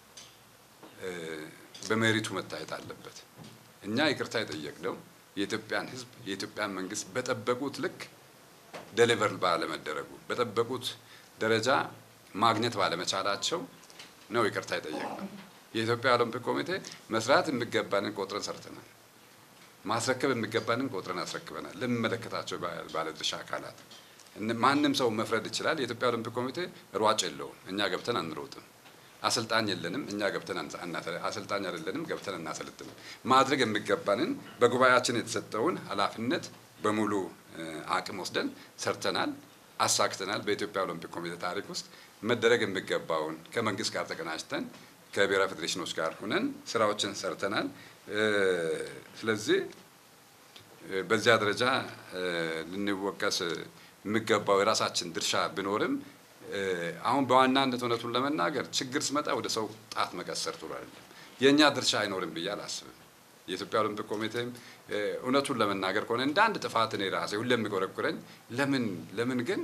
በመሪቱ መታየት አለበት እኛ ይቅርታ የጠየቅነው የኢትዮጵያን ህዝብ የኢትዮጵያን መንግስት በተጠበቁት ልክ ዴሊቨር ባለመደረጉ በተጠበቁት ደረጃ ማግኘት ባለመቻላቸው ነው ይቅርታ የጠየቅነው የኢትዮጵያ ኦሎምፒክ ኮሚቴ መስራት የሚገባንን ቆጥረን ሰርተናል ማስረከብ የሚገባንን ቆጥረን አስረክበናል ለሚመለከታቸው ባለድርሻ አካላት ማንንም ሰው መፍረድ ይችላል የኢትዮጵያ ኦሎምፒክ ኮሚቴ ሯጭ የለውም እኛ ገብተን አንሮጥም አሰልጣኝ የለንም እኛ ገብተን አሰልጣኝ አይደለንም ገብተን እናሰልጥም ማድረግ የሚገባንን በጉባኤያችን የተሰጠውን ኃላፊነት በሙሉ አቅም ወስደን ሰርተናል አሳክተናል በኢትዮጵያ ኦሎምፒክ ኮሚቴ ታሪክ ውስጥ መደረግ የሚገባውን ከመንግስት ጋር ተቀናጅተን ከብሔራዊ ፌዴሬሽኖች ጋር ሆነን ስራዎችን ሰርተናል ስለዚህ በዚያ ደረጃ ልንወቀስ የሚገባው የራሳችን ድርሻ ቢኖርም አሁን በዋናነት ሆነቱን ለመናገር ችግር ስመጣ ወደ ሰው ጣት መቀሰር ጥሩ አይደለም የኛ ድርሻ አይኖርም ብዬ አላስብም የኢትዮጵያ ኦሎምፒክ ኮሚቴም ሆነቱን ለመናገር ከሆነ እንደ አንድ ጥፋት ነው ራሴ ሁሉ የሚቆረቁረኝ ለምን ለምን ግን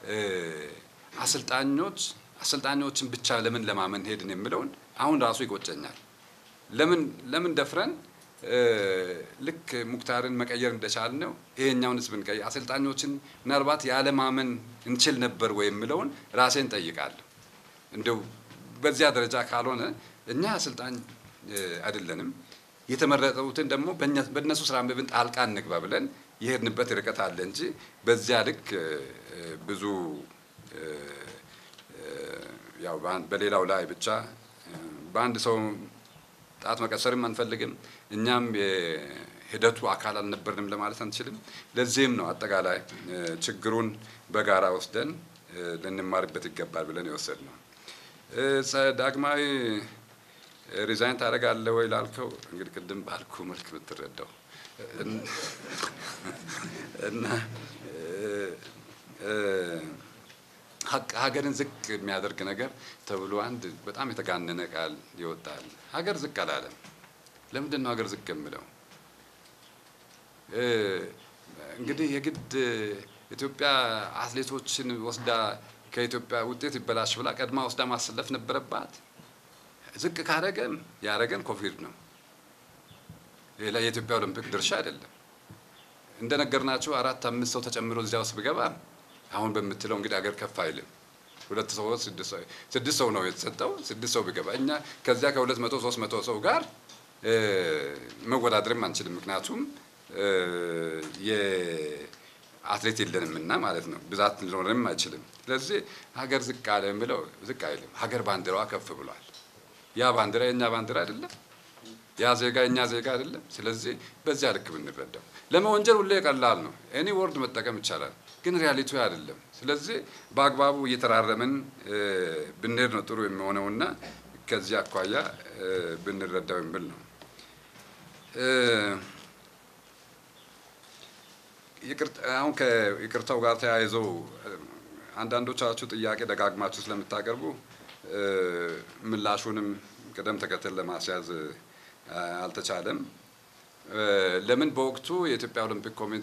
አሰልጣኞች አሰልጣኞችን ብቻ ለምን ለማመን ሄድን የሚለውን አሁን ራሱ ይቆጨኛል ለምን ለምን ደፍረን ልክ ሙክታርን መቀየር እንደቻል ነው ይሄኛውን ህዝብን ቀይ አሰልጣኞችን ምናልባት ያለ ማመን እንችል ነበር ወይ የሚለውን ራሴን ጠይቃለሁ እንደው በዚያ ደረጃ ካልሆነ እኛ አሰልጣኝ አይደለንም የተመረጡትን ደግሞ በእነሱ ስራ ምብን ጣልቃ እንግባ ብለን ይሄድንበት ርቀት አለ እንጂ በዚያ ልክ ብዙ ያው በሌላው ላይ ብቻ በአንድ ሰው ጣት መቀሰርም አንፈልግም እኛም የሂደቱ አካል አልነበርንም ለማለት አንችልም ለዚህም ነው አጠቃላይ ችግሩን በጋራ ወስደን ልንማርበት ይገባል ብለን የወሰድነው ዳግማዊ ሪዛይን ታደርጋለህ ወይ ላልከው እንግዲህ ቅድም ባልኩ መልክ ብትረዳው እና ሀገርን ዝቅ የሚያደርግ ነገር ተብሎ አንድ በጣም የተጋነነ ቃል ይወጣል ሀገር ዝቅ አላለም ለምንድን ነው ሀገር ዝቅ የሚለው እንግዲህ የግድ ኢትዮጵያ አትሌቶችን ወስዳ ከኢትዮጵያ ውጤት ይበላሽ ብላ ቀድማ ወስዳ ማሰለፍ ነበረባት ዝቅ ካደረገም ያረገን ኮቪድ ነው ሌላ የኢትዮጵያ ኦሎምፒክ ድርሻ አይደለም እንደነገርናችሁ አራት አምስት ሰው ተጨምሮ እዚያ ውስጥ ቢገባ አሁን በመትለው እንግዲህ ሀገር ከፍ አይልም ሁለት ሰው ስድስት ሰው ስድስት ሰው ነው የተሰጠው ስድስት ሰው ቢገባ እኛ ከዚያ ከሁለት መቶ ሶስት መቶ ሰው ጋር መወዳደርም አንችልም ምክንያቱም የአትሌት የለንምና ማለት ነው ብዛት ሊኖርም አይችልም ስለዚህ ሀገር ዝቅ አለ የሚለው ዝቅ አይልም ሀገር ባንዲራዋ ከፍ ብሏል ያ ባንዲራ የኛ ባንዲራ አይደለም ያ ዜጋ የኛ ዜጋ አይደለም ስለዚህ በዚያ ልክ ብንረዳው ለመወንጀል ሁሉ ቀላል ነው ኤኒ ወርድ መጠቀም ይቻላል ግን ሪያሊቲው አይደለም ስለዚህ በአግባቡ እየተራረመን ብንሄድ ነው ጥሩ የሚሆነውና ከዚህ አኳያ ብንረዳው የሚል ነው ይቅርታ አሁን ከይቅርታው ጋር ተያይዞ አንዳንዶቻችሁ ጥያቄ ደጋግማችሁ ስለምታቀርቡ ምላሹንም ቀደም ተከተል ለማስያዝ አልተቻለም ለምን በወቅቱ የኢትዮጵያ ኦሎምፒክ ኮሚቴ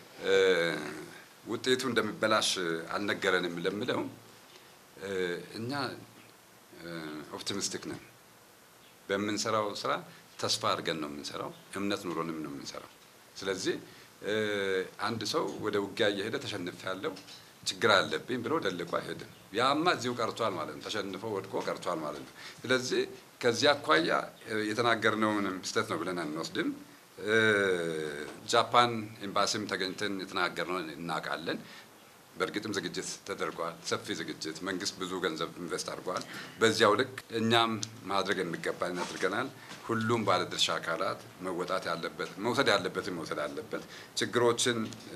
ውጤቱ እንደሚበላሽ አልነገረንም ለምለው እኛ ኦፕቲሚስቲክ ነን በመንሰራው ስራ ተስፋ አድርገን ነው የምንሰራው እምነት ኑሮንም ነው የምንሰራው ስለዚህ አንድ ሰው ወደ ውጊያ እየሄደ ተሸንፍ ያለው ችግር አለብኝ ብሎ ደልቆ አይሄድም ያማ እዚሁ ቀርቷል ማለት ነው ተሸንፎ ወድቆ ቀርቷል ማለት ነው ስለዚህ ከዚያ አኳያ የተናገርነውን ስህተት ነው ብለን አንወስድም ጃፓን ኤምባሲም ተገኝተን የተናገርነውን እናቃለን በርግጥም ዝግጅት ተደርጓል ሰፊ ዝግጅት መንግስት ብዙ ገንዘብ ኢንቨስት አድርጓል በዚያው ልክ እኛም ማድረግ የሚገባን አድርገናል ሁሉም ባለድርሻ አካላት መወጣት ያለበት መውሰድ ያለበት መውሰድ ያለበት ችግሮችን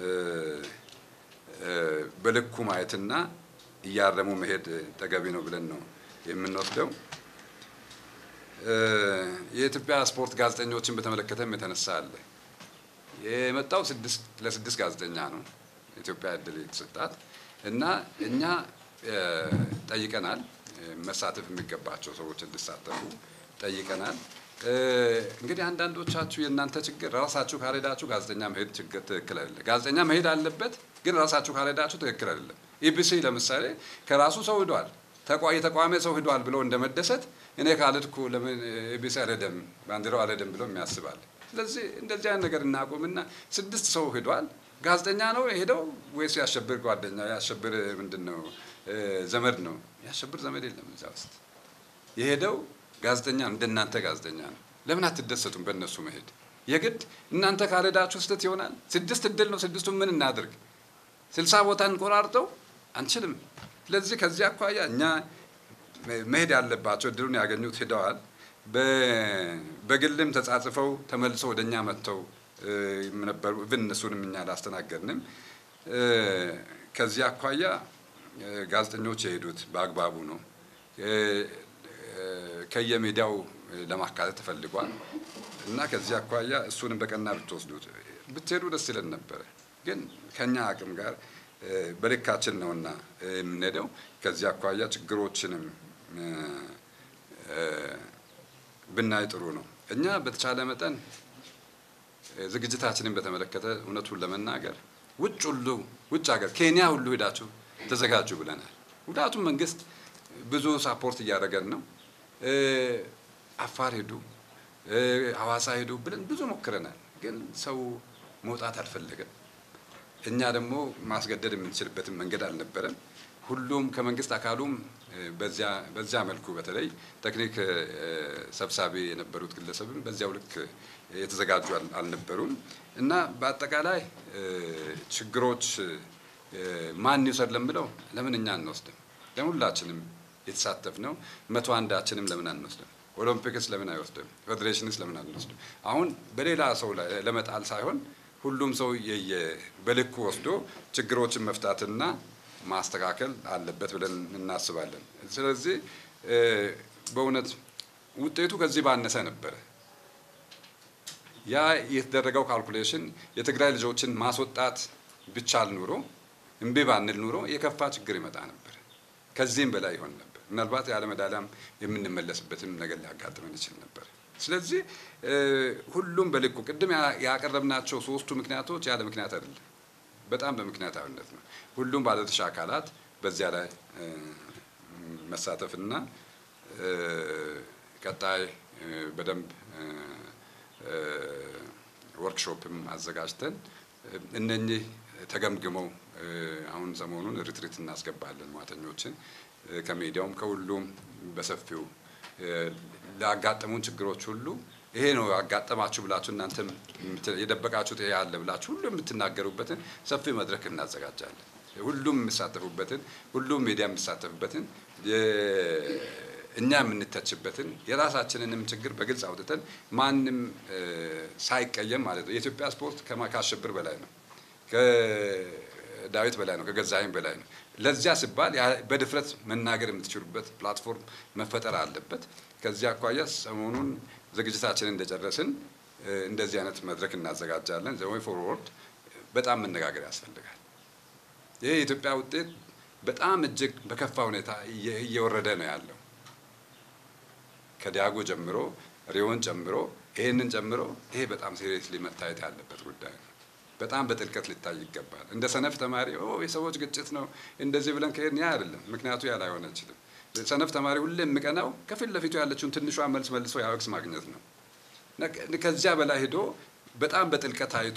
በልኩ ማየትና ያረሙ መሄድ ተገቢ ነው ብለን ነው የምንወስደው የኢትዮጵያ ስፖርት ጋዜጠኞችን በተመለከተም የተነሳ አለ የመጣው ስድስት ለስድስት ጋዜጠኛ ነው ኢትዮጵያ እድል የተሰጣት እና እኛ ጠይቀናል መሳተፍ የሚገባቸው ሰዎች እንዲሳተፉ ጠይቀናል እንግዲህ አንዳንዶቻችሁ የእናንተ ችግር ራሳችሁ ካለዳችሁ ጋዜጠኛ መሄድ ችግር ትክክል አይደለም ጋዜጠኛ መሄድ አለበት ግን ራሳችሁ ካለዳችሁ ትክክል አይደለም ኢቢሲ ለምሳሌ ከራሱ ሰው ሄዷል ተቋይ ተቋመ ሰው ሄዷል ብሎ እንደመደሰት እኔ ካልድኩ ለምን ኢቢሲ አለደም ባንዲራው አለደም ብሎ የሚያስባል ስለዚህ እንደዚህ አይነት ነገር እናቆምና ስድስት ሰው ሄዷል ጋዜጠኛ ነው ሄደው ወይስ ያሸብር ጓደኛ ያሸብር ምንድነው ዘመድ ነው ያሸብር ዘመድ የለም እዛ ውስጥ የሄደው ጋዜጠኛ እንደናንተ ጋዜጠኛ ነው ለምን አትደሰቱም በእነሱ መሄድ የግድ እናንተ ካለዳችሁ ስተት ይሆናል ስድስት እድል ነው ስድስቱን ምን እናድርግ ስልሳ ቦታን ቆራርጠው አንችልም ስለዚህ ከዚያ አኳያ እኛ መሄድ ያለባቸው እድሉን ያገኙት ሄደዋል በግልም ተጻጽፈው ተመልሰው ወደኛ መጥተው ነበሩ እነሱንም እኛ ላስተናገድንም ከዚያ አኳያ ጋዜጠኞች የሄዱት በአግባቡ ነው ከየሜዲያው ለማካተት ተፈልጓል እና ከዚያ አኳያ እሱንም በቀና ብትወስዱት ብትሄዱ ደስ ይለን ነበር ግን ከኛ አቅም ጋር በልካችን ነውና የምንሄደው ከዚያ አኳያ ችግሮችንም ብናይ ጥሩ ነው እኛ በተቻለ መጠን ዝግጅታችንን በተመለከተ እውነቱን ለመናገር ውጭ ሁሉ ውጭ ሀገር ኬንያ ሁሉ ሄዳችሁ ተዘጋጁ ብለናል ሁላቱም መንግስት ብዙ ሳፖርት እያደረገን ነው አፋር ሄዱ ሐዋሳ ሄዱ ብለን ብዙ ሞክረናል ግን ሰው መውጣት አልፈለገም እኛ ደግሞ ማስገደድ የምንችልበትን መንገድ አልነበረም ሁሉም ከመንግስት አካሉም በዚያ በዚያ መልኩ በተለይ ቴክኒክ ሰብሳቢ የነበሩት ግለሰብም በዚያው ልክ የተዘጋጁ አልነበሩም እና በአጠቃላይ ችግሮች ማን ይሰር ለምለው ለምን እኛ አንወስድም ለሁላችንም የተሳተፍነው መቶ አንዳችንም ለምን አንወስድም ኦሎምፒክስ ለምን አይወስድም ፌዴሬሽንስ ለምን አንወስድም አሁን በሌላ ሰው ላይ ለመጣል ሳይሆን ሁሉም ሰው በልኩ ወስዶ ችግሮችን መፍታትና ማስተካከል አለበት ብለን እናስባለን ስለዚህ በእውነት ውጤቱ ከዚህ ባነሰ ነበር ያ የተደረገው ካልኩሌሽን የትግራይ ልጆችን ማስወጣት ብቻል ኑሮ እንቤ ባንል ኑሮ የከፋ ችግር ይመጣ ነበር ከዚህም በላይ ይሆን ነበር ምናልባት ያለ መዳሊያም የምንመለስበትም ነገር ሊያጋጥመን ይችላል ነበር ስለዚህ ሁሉም በልኩ ቅድም ያቀረብናቸው ሶስቱ ምክንያቶች ያለ ምክንያት አይደለም በጣም በምክንያታዊነት ነው ሁሉም ባለድርሻ አካላት በዚያ ላይ መሳተፍና ቀጣይ በደንብ ወርክሾፕም አዘጋጅተን እነኚህ ተገምግመው አሁን ሰሞኑን ሪትሪት እናስገባለን ማተኞችን ከሚዲያውም ከሁሉም በሰፊው ለአጋጠሙን ችግሮች ሁሉ ይሄ ነው አጋጠማችሁ ብላችሁ እናንተም የደበቃችሁት ይሄ አለ ብላችሁ ሁሉ የምትናገሩበትን ሰፊ መድረክ እናዘጋጃለን ሁሉም የሚሳተፉበትን ሁሉም ሚዲያ የሚሳተፉበትን እኛ የምንተችበትን የራሳችንንም ችግር በግልጽ አውጥተን ማንንም ሳይቀየም ማለት ነው የኢትዮጵያ ስፖርት ከማካሸብር በላይ ነው ከዳዊት በላይ ነው ከገዛኸኝ በላይ ነው ለዚያ ሲባል በድፍረት መናገር የምትችሉበት ፕላትፎርም መፈጠር አለበት ከዚያ አኳያ ሰሞኑን ዝግጅታችንን እንደጨረስን እንደዚህ አይነት መድረክ እናዘጋጃለን ዘ ዌይ ፎርወርድ በጣም መነጋገር ያስፈልጋል ይሄ የኢትዮጵያ ውጤት በጣም እጅግ በከፋ ሁኔታ እየወረደ ነው ያለው ከዲያጎ ጀምሮ ሪዮን ጀምሮ ይሄንን ጀምሮ ይሄ በጣም ሲሪየስሊ መታየት ያለበት ጉዳይ ነው በጣም በጥልቀት ሊታይ ይገባል እንደ ሰነፍ ተማሪ ኦ የሰዎች ግጭት ነው እንደዚህ ብለን ከሄድን ያ አይደለም ምክንያቱ ያ ላይሆን ይችላል ሰነፍ ተማሪ ሁሉ የሚቀናው ከፊት ለፊቱ ያለችውን ትንሿ መልስ መልሶ ያወክስ ማግኘት ነው ከዚያ በላይ ሄዶ በጣም በጥልቀት አይቶ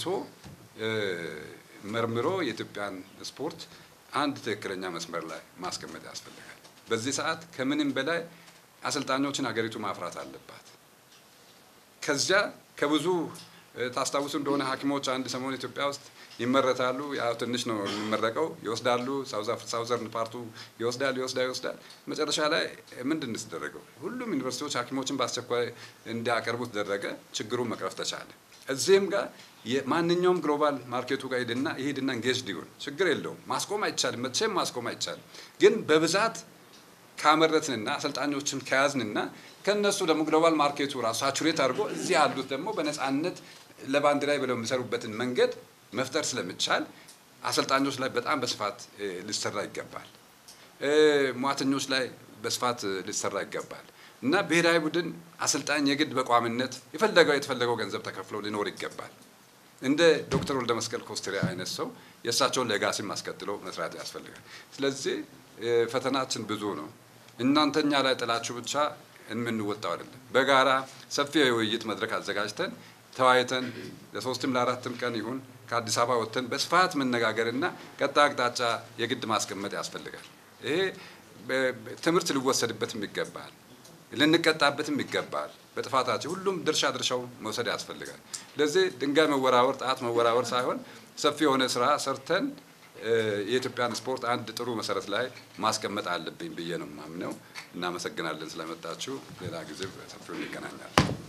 መርምሮ የኢትዮጵያን ስፖርት አንድ ትክክለኛ መስመር ላይ ማስቀመጥ ያስፈልጋል በዚህ ሰዓት ከምንም በላይ አሰልጣኞችን ሀገሪቱ ማፍራት አለባት ከዚያ ከብዙ ታስታውሱ እንደሆነ ሐኪሞች አንድ ሰሞን ኢትዮጵያ ውስጥ ይመረታሉ ያው ትንሽ ነው የሚመረቀው ይወስዳሉ ሳውዝ አፍሪካ ሳውዘርን ፓርቱ ይወስዳል ይወስዳል ይወስዳል መጨረሻ ላይ ምንድን ነው ተደረገው ሁሉም ዩኒቨርሲቲዎች ሐኪሞችን ባስቸኳይ እንዲያቀርቡት ተደረገ ችግሩን መቅረፍ ተቻለ እዚህም ጋር የማንኛውም ግሎባል ማርኬቱ ጋር ሄድና ይሄድና እንጌጅድ ይሁን ችግር የለውም ማስቆም አይቻልም መቼም ማስቆም አይቻልም ግን በብዛት ካመረትንና አሰልጣኞችን ከያዝንና ከነሱ ደግሞ ግሎባል ማርኬቱ ራሱ ሳቹሬት አድርጎ እዚህ ያሉት ደግሞ በነፃነት ለባንዲራይ ብለው የሚሰሩበትን መንገድ መፍጠር ስለምቻል አሰልጣኞች ላይ በጣም በስፋት ሊሰራ ይገባል ሟተኞች ላይ በስፋት ሊሰራ ይገባል እና ብሔራዊ ቡድን አሰልጣኝ የግድ በቋምነት የፈለገው የተፈለገው ገንዘብ ተከፍሎ ሊኖር ይገባል እንደ ዶክተር ወልደ መስቀል ኮስትሪያ አይነት ሰው የእሳቸውን ሌጋሲ ማስቀጥሎ መስራት ያስፈልጋል ስለዚህ ፈተናችን ብዙ ነው እናንተኛ ላይ ጥላችሁ ብቻ እንምንወጣው አይደለም በጋራ ሰፊ የውይይት መድረክ አዘጋጅተን ተዋይተን ለሶስትም ለአራትም ቀን ይሁን ከአዲስ አበባ ወጥተን በስፋት መነጋገርና ቀጣይ አቅጣጫ የግድ ማስቀመጥ ያስፈልጋል ይሄ ትምህርት ሊወሰድበትም ይገባል ልንቀጣበትም ይገባል በጥፋታችን ሁሉም ድርሻ ድርሻው መውሰድ ያስፈልጋል ለዚህ ድንጋይ መወራወር ጣት መወራወር ሳይሆን ሰፊ የሆነ ስራ ሰርተን የኢትዮጵያን ስፖርት አንድ ጥሩ መሰረት ላይ ማስቀመጥ አለብኝ ብዬ ነው ማምነው እናመሰግናለን ስለመጣችሁ ሌላ ጊዜ ሰፊው ይገናኛል